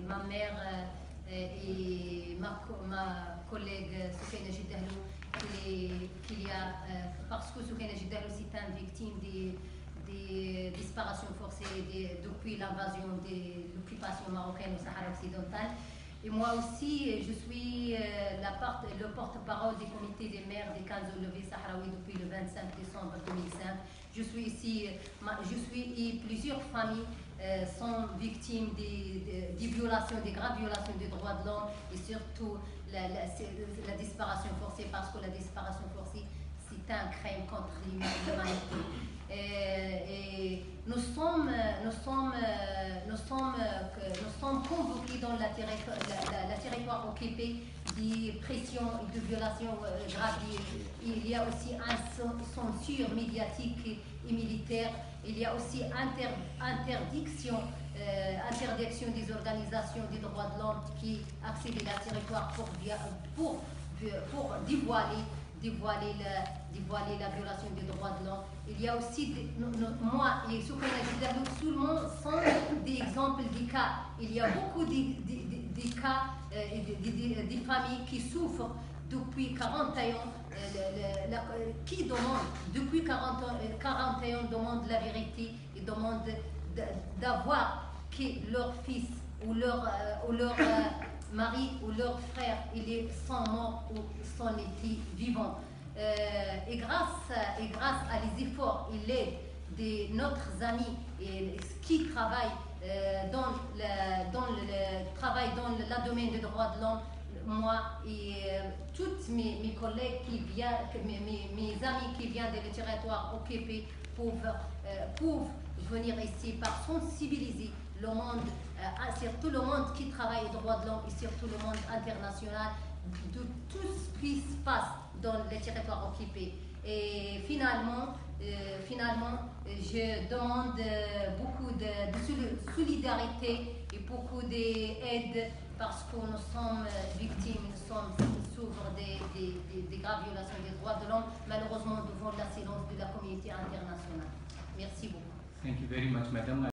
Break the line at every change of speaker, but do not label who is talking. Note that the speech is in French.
ma mère et ma collègue Soukaina Jiddahlou, parce que Soukaina Jiddahlou c'est une victime des disparitions forcées depuis l'invasion de l'occupation marocaine au Sahara occidental. Et moi aussi, je suis le porte-parole du comité des maires des camps de levée sahraoui depuis le 25 décembre 2005. Je suis plusieurs familles sont victimes des violations, des graves violations des droits de l'homme et surtout la disparition forcée, parce que la disparition forcée c'est un crime contre l'humanité. Et nous sommes convoqués dans la territoire occupé des pressions et de violations graves. Il y a aussi une censure médiatique et militaire. Il y a aussi interdiction des organisations des droits de l'homme qui accèdent à la territoire pour dévoiler la violation des droits de l'homme. Il y a aussi, moi et Soukaina Jiddahlou, tout le monde sont des exemples des cas. Il y a beaucoup de cas, des familles qui souffrent depuis 40 ans, qui demandent, depuis 40 ans, demandent la vérité et demandent d'avoir que leur fils ou leur mari ou leur frère, sont morts ou sont vivants. Et grâce à les efforts et l'aide de nos amis qui travaillent dans le domaine des droits de l'homme, moi et tous mes collègues mes amis qui viennent des territoires occupés peuvent venir ici par sensibiliser le monde, surtout le monde qui travaille aux droits de l'homme et surtout le monde international, de tout ce qui se passe dans les territoires occupés. Et finalement, je demande beaucoup de solidarité et beaucoup d'aide, parce que nous sommes victimes, nous souffrons des graves violations des droits de l'homme, malheureusement devant la silence de la communauté internationale. Merci beaucoup.
Thank you very much, madam.